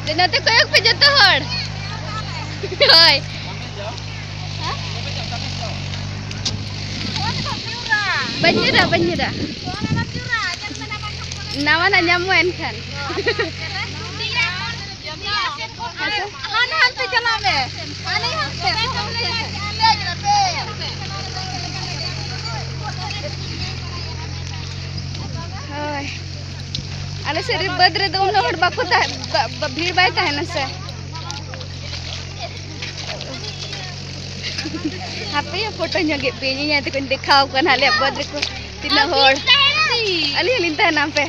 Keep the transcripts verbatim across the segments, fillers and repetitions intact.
Nanti koyok pe jatuh hor. Hai. Banjir dah, banjir dah. Nama nak nyamuan kan. Han पे चला में आने हम पे हाय आले से बद्रे दो उन हड़ बाको ता भीड़ बाय ता है ना से हापे या फोटो न्योगे पे nya itu kan दिखाओ kan हाले बद्रे को तीन हड़ आले लिंता है ना पे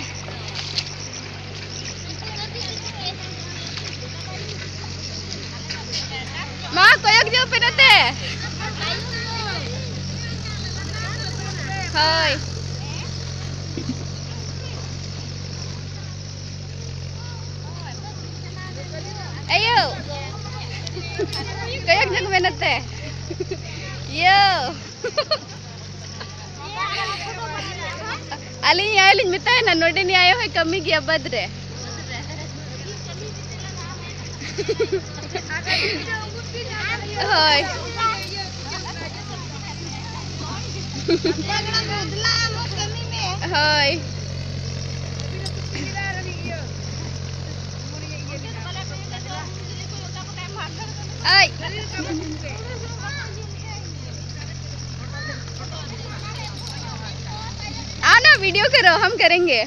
Ma, koyok jauh penate. Hai. Ayo. Koyok jauh penate. Yo. Alin ya alin minta na node ni ayo hai kami gya badre. Hai. Hai. Ai. आना वीडियो करो हम करेंगे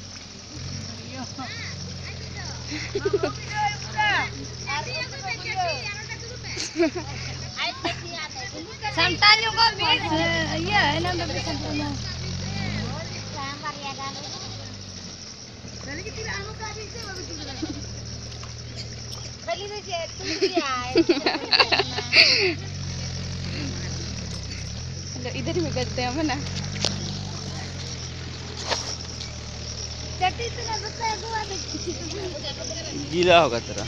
Samtanya kok bisa. Iya, enak tapi samtanya. Sambar ya kan. Balik kita anu tadi sih bagus juga. Balik tu je tu dia. Hello, इधर ही में करते हैं हम ना. चट्टी तो ना बता गोवा में. गीला होगा तेरा.